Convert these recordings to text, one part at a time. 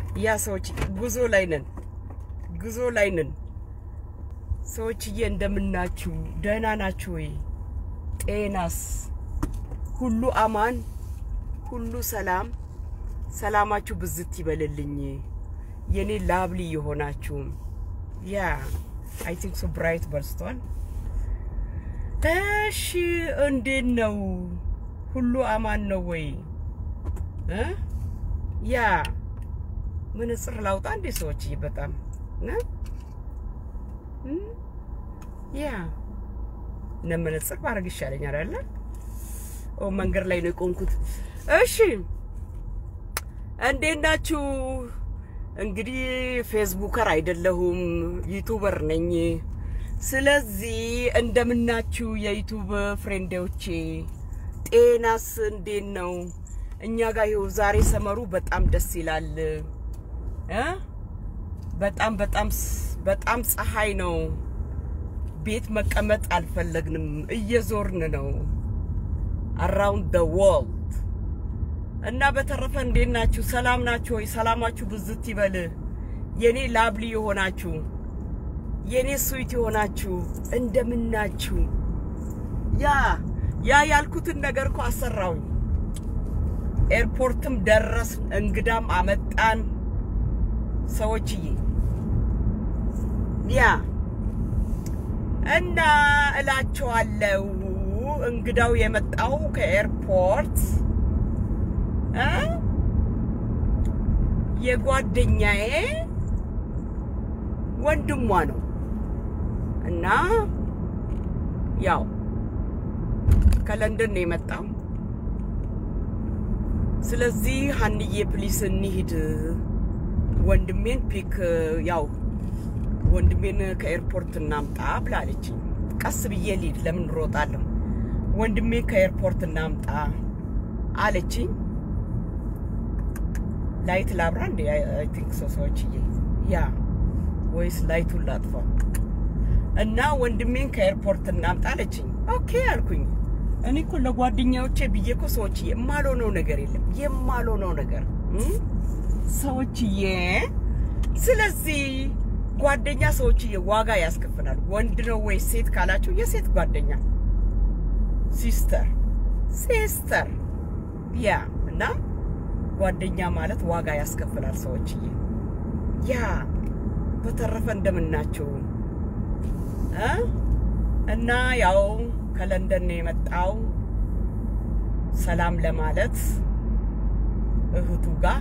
ያ ሰዎች ጉዞ ላይ ነን ሰዎችዬ እንደምናችሁ ደህና ናችሁ ወይ ጤናስ ሁሉ አማን ሁሉ ሰላማችሁ ብዝት ይበልልኝ የኔ ላብሊ የሆናችሁ ያ I think so bright በርስቷል እሺ እንዴት ነው ሁሉ አማን ነው ወይ ያ ምንጽር ላውጣ እንዴ ሰዎች በጣም ያ ነምንጽር ባረግ ይሻለኛል አይደል ኦ መንገር ላይ ነው ቆንኩት እሺ እንዴት ናችሁ እንግዲህ ፌስቡከር አይደለሁም ዩቲዩበር ነኝ ስለዚህ እንደምናችሁ የዩቲዩብ ፍሬንዶቼ ጤናስ እንዴት ነው እኛ ጋር ይው ዛሬ ሰመሩ በጣም ደስ ይላል በጣም ፀሐይ ነው ቤት መቀመጥ አልፈለግንም እየዞርን ነው around the world እና በተረፈ እንዴት ናችሁ ሰላም ናችሁ ወይ ሰላማችሁ ብዝት ይበል የኔ ላብሊ የሆናችሁ የኔ ስዊት የሆናችሁ እንደምናችሁ ያ ያልኩትን ነገር እኮ አሰራው ኤርፖርትም ደረስ እንግዳም አመጣን ሰዎችዬ ያ እና እላችኋለሁ እንግዳው የመጣው ከኤርፖርት የጓደኛዬ ወንድሟ ነው እና ያው ከለንደን ነው የመጣው ስለዚህ ሀንዬ ፕሊስ እንሂድ ወንድሜን ፒክ ያው ወንድሜን ከኤርፖርት እናምጣ ብላለች ቀስ ብዬ ልሂድ ለምን ሮጣለሁ ወንድሜ ከኤርፖርት እናምጣ አለች ላይት ላብራ እንዴ I think so ሰዎችዬ ያ ወይስ ላይቱን ላጥፋ እና ወንድሜን ከኤርፖርት እናምጣ አለች ኦኬ አልኩኝ እኔ እኮ ለጓደኛዎቼ ብዬኮ ሰዎችዬ የማልሆነው ነገር የለም የማልሆነው ነገር ሰዎችዬ ስለዚህ ጓደኛ ሰዎችዬ ዋጋ ያስከፍላል ወንድ ነው ወይ ሴት ካላችሁ የሴት ጓደኛ ሲስተር ያ እና ጓደኛ ማለት ዋጋ ያስከፍላል ሰዎችዬ ያ በተረፈ እንደምናችሁ እና ያው ከለንደን ነው የመጣው ሰላም ለማለት እህቱ ጋር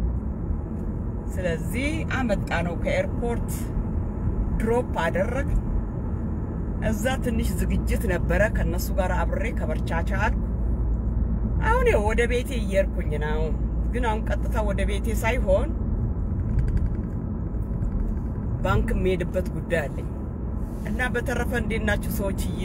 ስለዚህ አመጣ ነው ከኤርፖርት ድሮፕ አደረግ እዛ ትንሽ ዝግጅት ነበረ ከነሱ ጋር አብሬ ከበርቻቻ አልኩ አሁን ወደ ቤቴ እየርኩኝ ነው ግን አሁን ቀጥታ ወደ ቤቴ ሳይሆን ባንክ ሜድበት ጉዳይ አለኝ እና በተረፈ እንደናችሁ ሰዎችዬ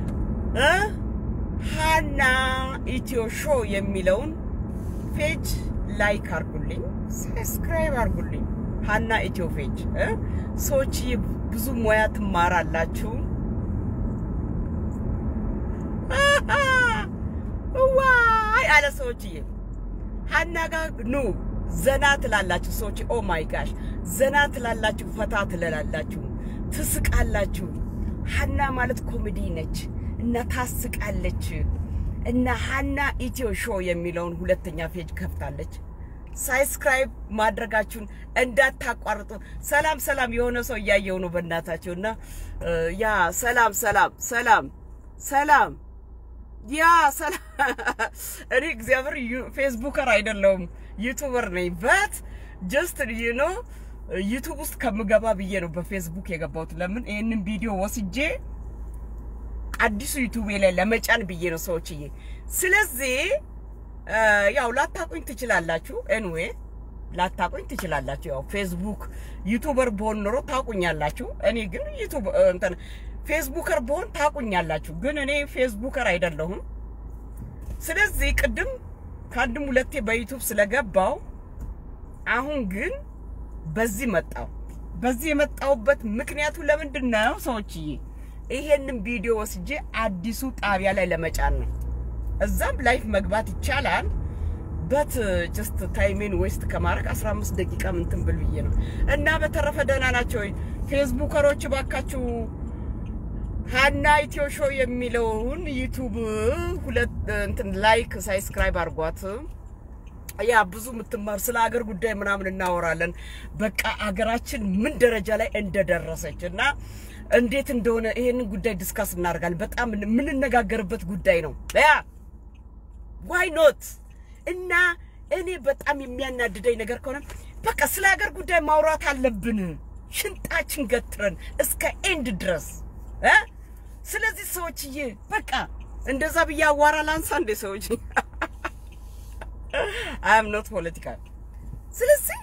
ሃና ኢትዮ ሾው የሚለውን ፔጅ ላይክ አርጉልኝ ሰብስክራይብ አርጉልኝ ሃና ኢትዮ ፔጅ ሰዎችዬ ብዙ ሙያ ትማራላችሁ ዋይ አለ ሰዎችዬ ሃና ጋር ኑ ዘና ትላላችሁ ሰዎች ኦ ማይ ጋሽ ዘና ትላላችሁ ፈታ ትላላችሁ ትስቃላችሁ ሃና ማለት ኮሜዲ ነች እና ታስቃለች እና ሃና ኢትዮ ሾው የሚለውን ሁለተኛ ፔጅ ከፍታለች ሰብስክራይብ ማድረጋችሁን እንዳታቋርጡ ሰላም የሆነ ሰው ያያየው ነው በእናታችሁና ያ ሰላም ያ ሰላም እኔ እግዚአብሔር ፌስቡከር አይደለም ዩቲዩበር ነኝ but just you know ዩቲዩብ ውስጥ ከምገባ ብዬ ነው በፌስቡክ የገባሁት ለምን ይሄንን ቪዲዮ ወስጄ አዲሱ ዩቲዩብ ላይ ለመጫን ብዬ ነው ሰዎችዬ ስለዚህ ያው ላታቁኝ ትችላላችሁ anyway ላታቁኝ ትችላላችሁ ያው ፌስቡክ ዩቲዩበር በሆን ኖሮ ታቁኛላችሁ እኔ ግን ዩቲዩብ እንትን ፌስቡከር በሆን ታቁኛላችሁ ግን እኔ ፌስቡከር አይደለሁም ስለዚህ ቅድም ካንድም ሁለቴ በዩቲዩብ ስለገባው አሁን ግን በዚህ የመጣውበት ምክንያቱ ለምንድነው ሰዎችዬ ይሄንን ቪዲዮ ወስጄ አዲሱ ጣቢያ ላይ ለመጫን ነው እዛም ላይፍ መግባት ይቻላል but just timing waste ከማረክ 15 ደቂቃ ምን ትንብል ብዬ ነው እና በተረፈ ደህና ናቸው ፌስቡከሮች ባካችሁ ሃና ኢትዮ ሾው የሚለውን ዩቲዩብ ሁለት እንትን ላይክ ሰብስክራይብ አድርጓት ያ ብዙ ምትማር ስለ ሀገር ጉዳይ ምናምን እናወራለን በቃ ሀገራችን ምን ደረጃ ላይ እንደደረሰችና እንዴት እንደሆነ ይሄን ጉዳይ ዲስካስ እናደርጋለን በጣም ምን እንነጋገርበት ጉዳይ ነው ያ why not እና እኔ በጣም የሚያናድደኝ ነገር ከሆነ በቃ ስለ ሀገር ጉዳይ ማውራት አለብን ሽንጣችን ገትረን እስከ ኤንድ ድረስ ስለዚህ ሰዎችዬ በቃ እንደዛ በያዋራ ላንሳ እንደ ሰዎች I am not political ስለዚህ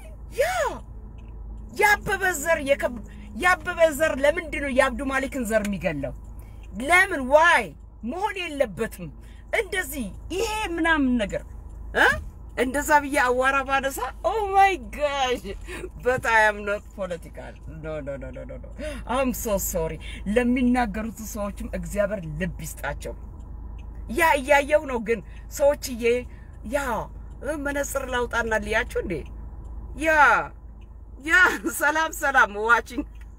ያበበዘር ለምንድን ነው ያብዱ ማሊክን ዘር የሚገለው ለምን why መሆን የለበትም እንደዚህ ይሄ ምናምን ነገር እንደዛ በያዋራ ባነሳ oh my gosh but I am not political no I'm so sorry ለሚናገሩት ሰዎችም እግዚአብሔር ልብ ይስጣቸው ያ ያየው ነው ግን ሰዎችዬ ያ መነጽር ላውጣና ሊያችሁ እንዴ ያ ሰላም watching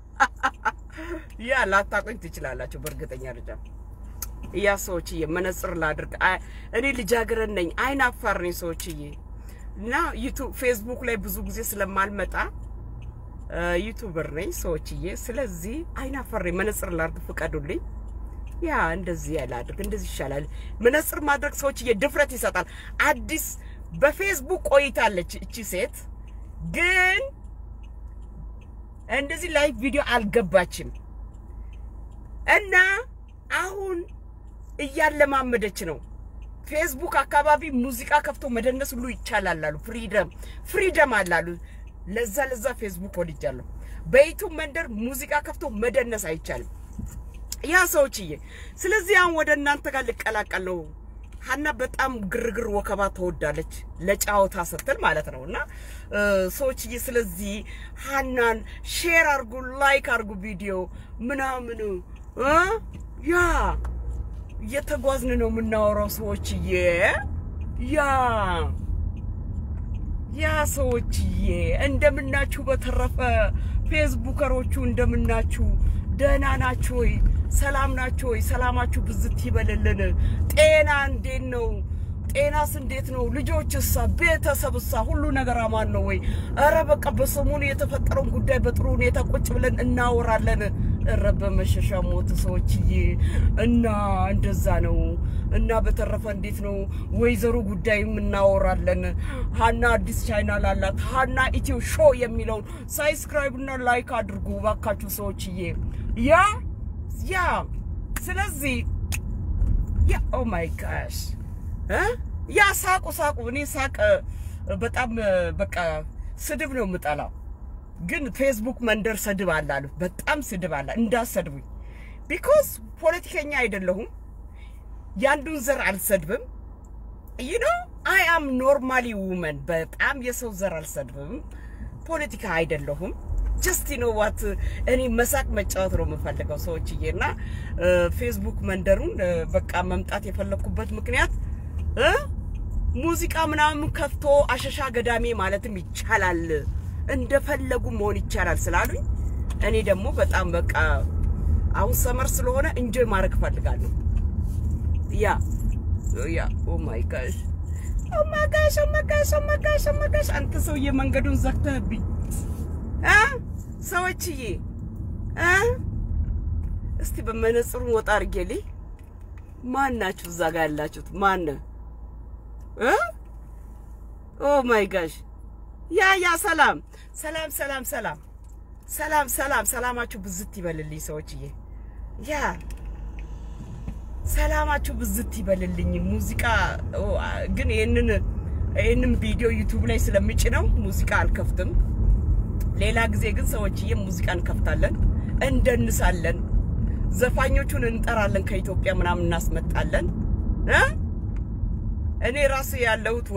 ያ ላታቆኝ ትችላላችሁ በርግጠኛ ደረጃ ያ ሰዎችዬ መነጽር ላድርግ እኔ ልጃገረን ነኝ አይናፋር ነኝ ሰዎችዬ እና ዩቲዩብ ፌስቡክ ላይ ብዙ ጊዜ ስለማልመጣ ዩቲዩበር ነኝ ሰዎችዬ ስለዚህ አይናፋር ነኝ መነጽር ላድርግ ፍቀዱልኝ ያ እንደዚህ ያላድርግ እንደዚህ ይሻላል መነጽር ማድረግ ሰዎችዬ ድፍረት ይሰጣል አዲስ በፌስቡክ ቆይታለች እቺ ሴት ግን እንደዚህ ላይቭ ቪዲዮ አልገባችም እና አሁን እያለማመደች ነው ፌስቡክ አካባቢ ሙዚቃ ከፍቶ መደነስ ሁሉ ይቻላል አሉ ፍሪደም አላሉ ለዛ ፌስቡክ ወድጃለሁ በዩቲዩብ መንደር ሙዚቃ ከፍቶ መደነስ አይቻልም ያ ሰዎችዬ ስለዚህ አሁን ወደ እናንተ ጋር ልቀላቀል ነው ሃና በጣም ግርግር ወከባ ተወዳለች ለጫውታ ስትል ማለት ነውና ሰዎችዬ ስለዚህ ሃናን ሼር አርጉ ላይክ አርጉ ቪዲዮ ምናምን ያ የተጓዝን ነው ምናወራው ሰዎችዬ ያ ሰዎችዬ እንደምናችሁ በተረፈ ፌስቡከሮቹ እንደምናችሁ ደህና ናችሁ ወይ ሰላም ናችሁ ወይ ሰላማችሁ ብዝት ይበልልን ጤና እንዴት ነው ጤናስ እንዴት ነው ልጆችስ ቤተሰብስ ሁሉ ነገር አማን ነው ወይ አረ በቃ በሰሞኑ የተፈጠረው ጉዳይ በጥሩ ሁኔታ ቁጭ ብለን እናወራለን ረበ መሸሻ ሞት ሰዎችዬ እና እንደዛ ነው እና በተረፈ እንዴት ነው ወይዘሮ ጉዳይም እናወራለን ሃና አዲስ ቻናል አላት ሃና ኢትዮ ሾው የሚለው ሰብስክራይብ እና ላይክ አድርጉ ባካችሁ ሰዎችዬ ያ ስለዚህ ያ ኦ ማይ ጋሽ ያ ሳቁ እኔ ሳቅ በጣም በቃ ስድብ ነው የምጠላው ግን ፌስቡክ መንደር ስድብ አላሉ በጣም ስድብ አላ እንዳሰድቡኝ because ፖለቲከኛ አይደለሁም ያንዱን ዘር አልሰድብም you know I am normally woman በጣም የሰው ዘር አልሰድብም ፖለቲካ አይደለሁም just you know what እኔ መሳቅ መጫወት ነው የምፈልገው ሰዎችዬና ፌስቡክ መንደሩን በቃ መምጣት የፈለኩበት ምክንያት ሙዚቃ ምናምን ከፍቶ አሸሻ ገዳሜ ማለትም ይቻላል እንደፈለጉ መሆን ይቻላል ስላሉኝ እኔ ደግሞ በጣም በቃ አሁን ሰመር ስለሆነ ኢንጆይ ማድረግ ፈልጋለሁ ያ ኦ ማይ ጋሽ አንተ ሰውዬ መንገዱን ዘግተህብኝ ሰዎችዬ እስቲ በመነጽሩ ወጣ አርጌልኝ ማን ናችሁ እዛ ጋር ያላችሁት ማን ኦ ማይ ጋሽ ያ ሰላማችሁ ብዝት ይበልልኝ ሰዎችዬ ያ ሰላማችሁ ብዝት ይበልልኝ ሙዚቃ ግን ይሄንን ቪዲዮ ዩቲዩብ ላይ ስለምጭነው ሙዚቃ አልከፍትም ሌላ ጊዜ ግን ሰዎችዬ ሙዚቃን ከፍታለን እንደንሳለን ዘፋኞቹን እንጠራለን ከኢትዮጵያ ምናምን እናስመጣለን እኔ ራሴ ያለሁት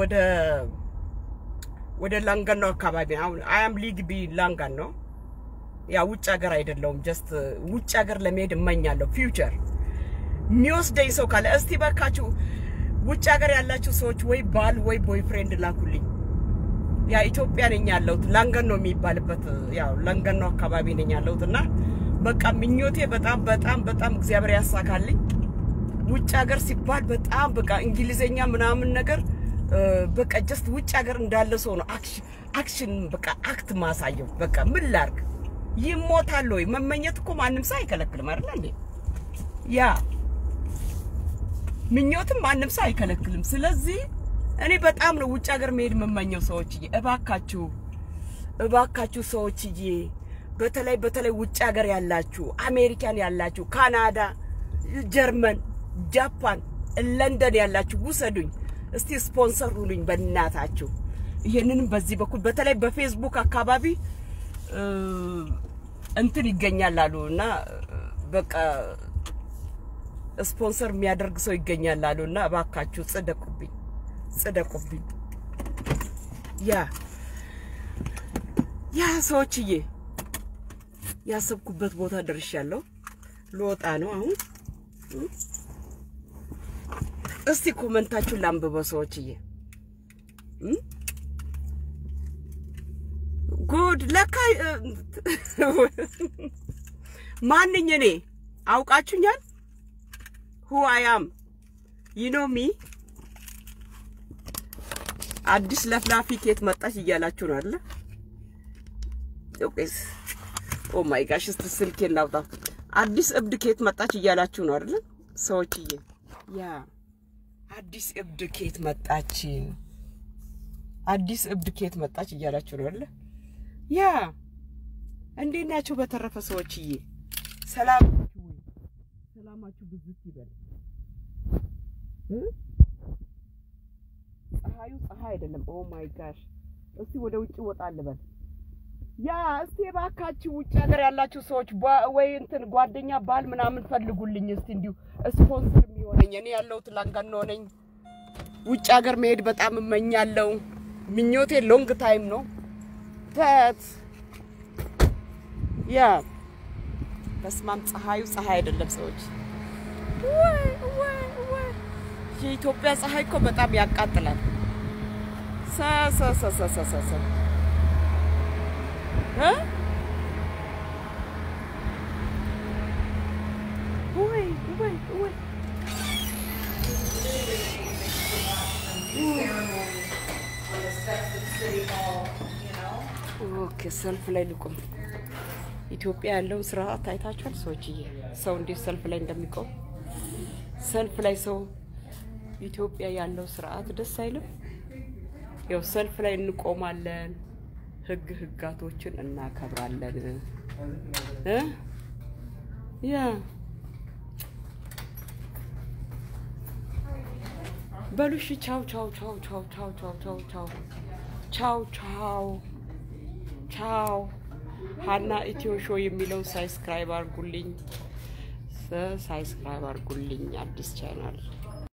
ወደ ላንጋኖ አካባቢ አሁን አም ሊግ ቢ ላንጋኖ ያ ውጭ ሀገር አይደለም just ውጭ ሀገር ለመሄድ እመኛለሁ ፊውቸር ሚወስደኝ ሰው ካለ እስቲ በካችሁ ውጭ ሀገር ያላችሁ ሰዎች ወይ ባል ወይ ቦይፍሬንድ ላኩልኝ ያ ኢትዮጵያ ነኝ ያለሁት ላንገን ነው የሚባልበት ያው ላንገን ነው አካባቢ ነኝ ያለሁትና በቃ ምኞቴ በጣም እግዚአብሔር ያሳካልኝ ውጭ ሀገር ሲባል በጣም በቃ እንግሊዘኛ ምናምን ነገር በቃ ጀስት ውጭ ሀገር እንዳለ ሰው ነው አክሽን በቃ አክት ማሳየው በቃ ምን ላርግ ይሞታል ወይ መመኘት እኮ ማንንም ሰው አይከለክልም አይደል እንዴ ያ ምኞትም ማንንም ሰው አይከለክልም ስለዚህ እኔ በጣም ነው ውጭ ሀገር መሄድ መመኘው ሰዎችዬ እባካችሁ ሰዎችዬ በተለይ ውጭ ሀገር ያላችሁ አሜሪካን ያላችሁ ካናዳ ጀርመን ጃፓን ለንደን ያላችሁ ውሰዱኝ እስቲ ስፖንሰር ሁሉኝ በእናታችሁ ይሄንንም በዚህ በኩል በተለይ በፌስቡክ አካባቢ እንትን ይገኛል አሉና በቃ ስፖንሰር የሚያደርግ ሰው ይገኛል አሉና እባካችሁ ጽደቁብኝ ያ ሰዎችዬ ያሰብኩበት ቦታ ደርሻለሁ ልወጣ ነው አሁን እስቲ ኮሜንታችሁን ላንብበው ሰዎችዬ ጉድ ለካ ማንኝ እኔ አውቃችሁኛል who I am you know me አዲስ ለፍላፊ ኬት መጣች ይያላችሁ ነው አይደል ኦኬስ ኦ ማይ ጋሽ እስቲ ስልኬን ላውጣ አዲስ እብድ ኬት መጣች ይያላችሁ ነው አይደል ሰዎችዬ ያ አዲስ እብድ ኬት መጣች ይያላችሁ ነው አይደል ያ እንዴት ናችሁ በተረፈ ሰዎችዬ ሰላማችሁ ብዙት ይበል ፀሐይ አይደለም ኦ ማይ ጋሽ እስቲ ወደ ውጪ ወጣ ልበል ያ እስቲ ባካችሁ ውጭ ሀገር ያላችሁ ሰዎች ወይ እንትን ጓደኛ ባል ምናምን ፈልጉልኝ እስቲ እንዲው ስፖንሰር የሚሆነኝ እኔ ያለሁት ላንጋኖ ነኝ ውጭ ሀገር መሄድ በጣም እመኛለሁ ምኞቴ ሎንግ ታይም ነው በት ያ በስማም ፀሐይ አይደለም ሰዎች ወይ የኢትዮጵያ ፀሐይ እኮ በጣም ያቃጥላል ወይ ኦኬ ሰልፍ ላይ ልቆም ኢትዮጵያ ያለው ስራ ታይታችኋል ሰዎችዬ ሰው እንዴት ሰልፍ ላይ እንደሚቆም ሰልፍ ላይ ሰው ኢትዮጵያ ያለው ስርዓት ደስ አይልም ያው ሰልፍ ላይ እንቆማለን ህጋቶችን እናከብራለን ያ በሉሽ ቻው ሃና ኢትዮ ሾው የሚለው ሰብስክራይብ አድርጉልኝ አዲስ ቻናል